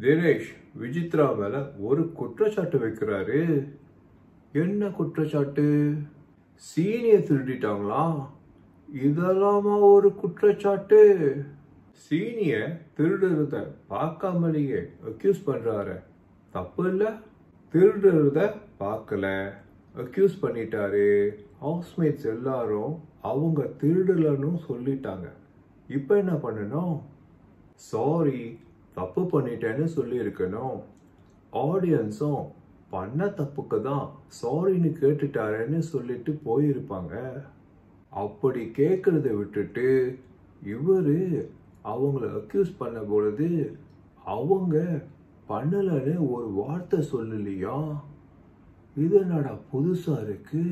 தினேஷ் விசித்ரா மேல ஒரு குற்றச்சாட்டு வைக்கிறாரு. என்ன குற்றச்சாட்டு? சீனியை திருடிட்டாங்களா? இதெல்லாமா ஒரு குற்றச்சாட்டு? சீனிய திருடுறத பார்க்காமலேயே அக்யூஸ் பண்றாரு. தப்பு இல்ல? திருடுறத பார்க்கல, அக்யூஸ் பண்ணிட்டாரு. ஹவுஸ்மேட்ஸ் எல்லாரும் அவங்க திருடலன்னு சொல்லிட்டாங்க. இப்ப என்ன பண்ணணும்? சாரி, தப்பு பண்ணிட்டேன்னு சொல்லி இருக்கணும். ஆடியன்ஸும் பண்ண தப்புக்கு தான் சாரின்னு கேட்டுட்டாருன்னு சொல்லிட்டு போயிருப்பாங்க. அப்படி கேட்கறத விட்டுட்டு இவரு அவங்கள அக்யூஸ் பண்ண பொழுது அவங்க பண்ணலன்னு ஒரு வார்த்தை சொல்லலையா? இது என்னடா புதுசா இருக்கு?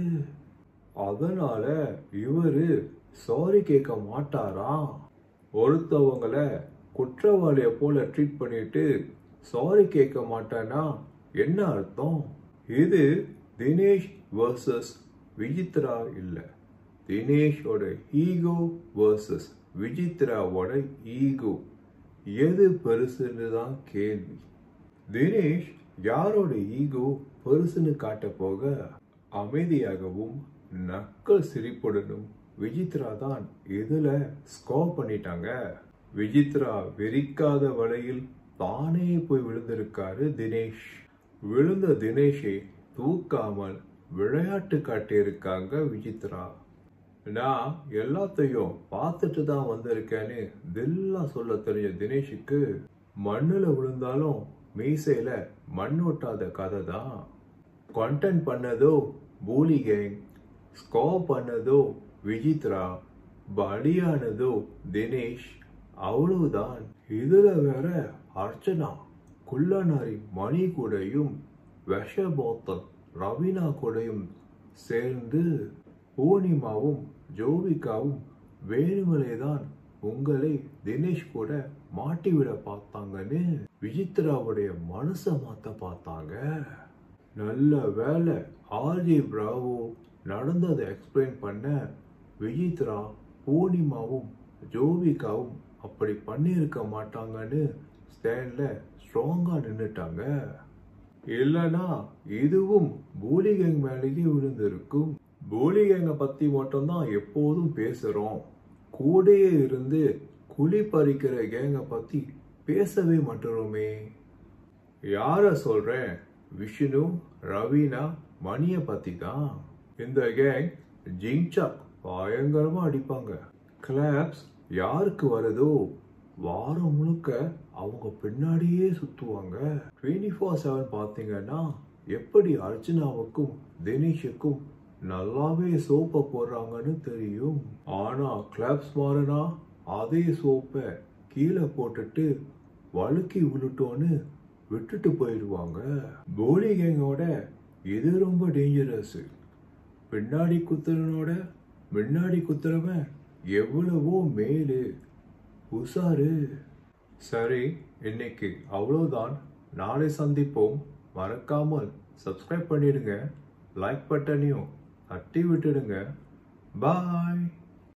அதனால இவரு சாரி கேட்க மாட்டாரா? ஒருத்தவங்கள குற்றவாளிய போல ட்ரீட் பண்ணிட்டு சாரி கேட்க மாட்டானா என்ன அர்த்தம்? இது தினேஷ் வர்சஸ் விசித்ரா இல்ல, தினேஷோட ஈகோ வர்சஸ் விசித்ராவோட ஈகோ. எது பெருசுன்னு தான் கேள்வி. தினேஷ் யாரோட ஈகோ பெருசுன்னு காட்ட போக அமைதியாகவும் நக்கல் சிரிப்புடனும் விசித்ரா தான் இதுல ஸ்கோர் பண்ணிட்டாங்க. விசித்ரா வெறிக்காத வலையில் தானே போய் விழுந்திருக்காரு தினேஷ். விழுந்த தினேஷை தூக்காமல் விளையாட்டு காட்டியிருக்காங்க விசித்ரா. நான் எல்லாத்தையும் பார்த்துட்டு தான் வந்திருக்கேன்னு தில்லா சொல்ல தெரிஞ்ச தினேஷுக்கு மண்ணுல விழுந்தாலும் மீசையில மண் ஒட்டாத கதை தான். கண்டென்ட் பண்ணதோ பூலி கேங், ஸ்கோர் பண்ணதோ விசித்ரா, பலியானதோ தினேஷ். அவ்வளவுதான். இதுல வேற அர்ச்சனா குள்ளனாரி மணி கூடையும் விஷபோத்தன் ரவீனா கூடையும் சேர்ந்து பூர்ணிமாவும் ஜோவிகாவும் வேணுமலேதான் உங்களை தினேஷ் கூட மாட்டிவிட பார்த்தாங்கன்னு விசித்ராவுடைய மனசை மாத்த பார்த்தாங்க. நல்ல வேலை ஆர்ஜி பிராவோ நடந்ததை எக்ஸ்பிளைன் பண்ண விசித்ரா பூர்ணிமாவும் ஜோவிகாவும் அப்படி பண்ணியிருக்க மாட்டாங்கன்னு ஸ்டாண்ட்ல ஸ்ட்ராங்கா நின்னுட்டாங்க. இல்லனா இதுவும் பூலி கேங் மேலேயே விழுந்திருக்கும். பூலி கேங்க பத்தி மட்டும்தான் எப்போதும் பேசுறோம், கூடயே இருந்து குழி பறிக்கிற கேங்க பத்தி பேசவே மாட்டோமே. யார சொல்றேன்? விஷ்ணு, ரவீனா, மணிய பத்தி தான். இந்த கேங் ஜிங்சா பயங்கரமா அடிப்பாங்க. கிளாப்ஸ் யாருக்கு வருதோ வாரம் முழுக்க அவங்க பின்னாடியே சுத்துவாங்க. 24/7 பாத்தீங்கன்னா எப்படி அர்ச்சனாவுக்கும் தினேஷுக்கும் நல்லாவே சோப்ப போடுறாங்கன்னு தெரியும். ஆனா கிளாப்ஸ் மாறினா அதே சோப்ப கீழே போட்டுட்டு வழுக்கி விழுட்டோன்னு விட்டுட்டு போயிடுவாங்க. போலி கேங்கோட இது ரொம்ப டேஞ்சரஸ். பின்னாடி குத்துறனோட முன்னாடி குத்துறவன் எவ்வளவோ மேலு, உசாரு. சரி, இன்னைக்கு அவ்வளவுதான். நாளை சந்திப்போம். மறக்காமல் சப்ஸ்கிரைப் பண்ணிடுங்க, லைக் பட்டனையும் தட்டி விட்டுடுங்க. பாய்.